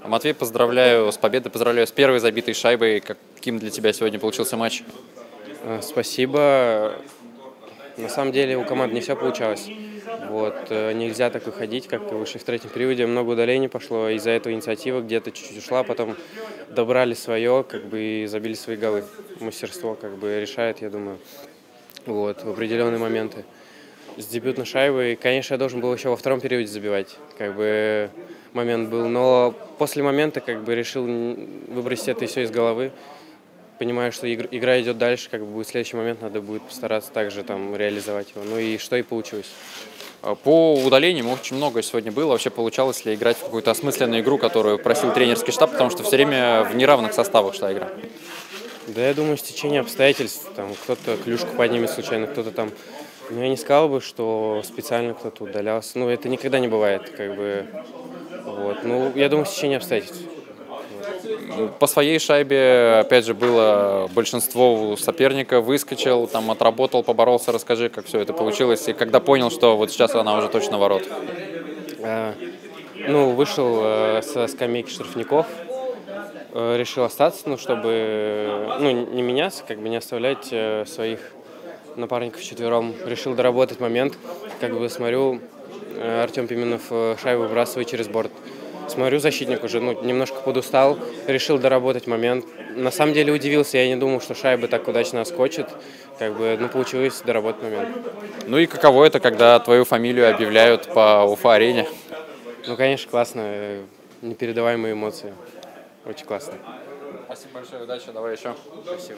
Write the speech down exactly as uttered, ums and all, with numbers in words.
Матвей, поздравляю с победой, поздравляю с первой забитой шайбой. Каким для тебя сегодня получился матч? Э, Спасибо. На самом деле у команд не все получалось. Вот, э, нельзя так выходить, как вышли в третьем периоде. Много удалений пошло, из-за этого инициатива где-то чуть-чуть ушла, потом добрали свое, как бы и забили свои голы. Мастерство как бы решает, я думаю, вот, в определенные моменты. С дебютной шайбой, конечно, я должен был еще во втором периоде забивать, как бы момент был, но после момента как бы решил н- выбросить это все из головы. Понимаю, что игр- игра идет дальше, как бы будет следующий момент, надо будет постараться также там реализовать его. Ну и что и получилось. А, По удалениям очень много сегодня было. Вообще получалось ли играть в какую-то осмысленную игру, которую просил тренерский штаб, потому что все время в неравных составах шла игра? Да, я думаю, стечение обстоятельств, там кто-то клюшку поднимет случайно, кто-то там. Но я не сказал бы, что специально кто-то удалялся. Ну, это никогда не бывает, как бы. Вот. Ну, я думаю, стечение обстоятельств. По своей шайбе, опять же, было большинство у соперника, выскочил, там отработал, поборолся. Расскажи, как все это получилось, и когда понял, что вот сейчас она уже точно ворот. А, ну, вышел э, со скамейки штрафников, э, решил остаться, ну, чтобы, э, ну, не меняться, как бы не оставлять э, своих напарников четвером. Решил доработать момент, как бы смотрю, э, Артем Пименов э, шайбу выбрасывает через борт. Смотрю, защитник уже ну, немножко подустал, решил доработать момент. На самом деле удивился, я не думал, что шайба так удачно отскочит. Как бы, ну, получилось доработать момент. Ну и каково это, когда твою фамилию объявляют по Уфа-арене? Ну, конечно, классно, э, непередаваемые эмоции. Очень классно. Спасибо большое, удачи, давай еще. Спасибо.